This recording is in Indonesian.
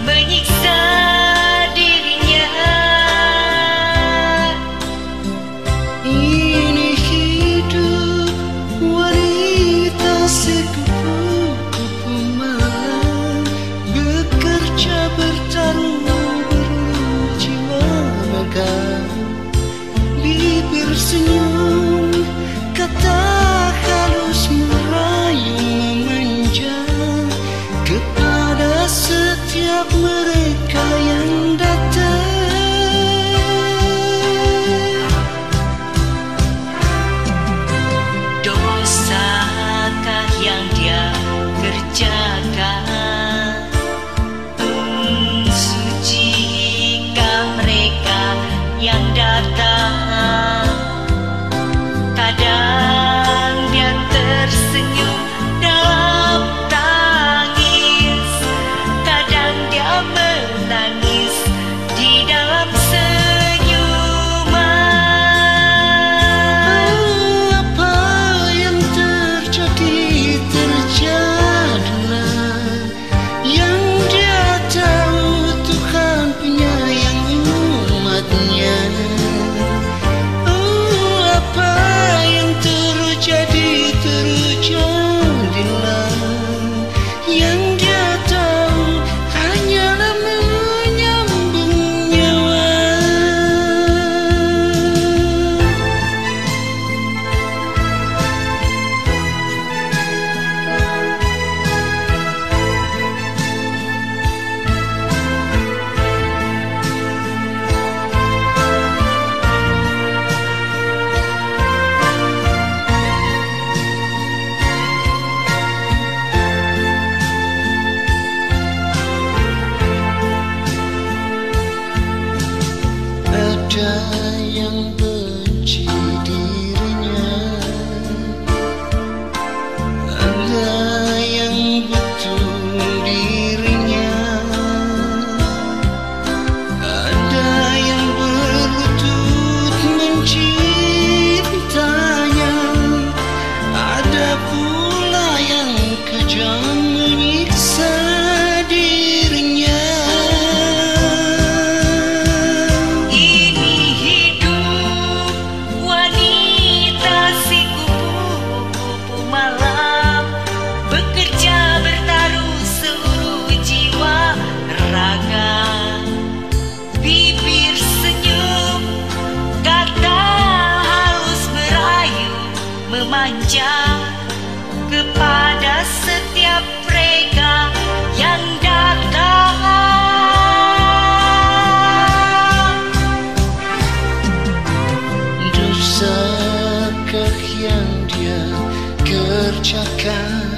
menyiksa dirinya. Ini hidup wanita sekupu-kupu malam, bekerja bertaruh beruluh jiwa naga. Bibir senyum, kata halus merayu memanja kepada setiap mereka yang datang. Dosakah yang dia kerjakan? Sucikah mereka yang datang? Kadang dia tersenyum dalam tangis, kadang dia menangis di dalam senyuman. Apa yang terjadi, terjadilah. Yang dia tahu Tuhan penyayang umatnya. Apa yang terjadi, terjadilah. Yang dia tahu hanyalah menyambung nyawa. Ada yang benci dirinya, ada yang butuh dirinya, ada yang berlutut mencintanya, ada pula yang kejam menyiksa dirinya. Memanja kepada setiap mereka yang datang. Dosakah yang dia kerjakan?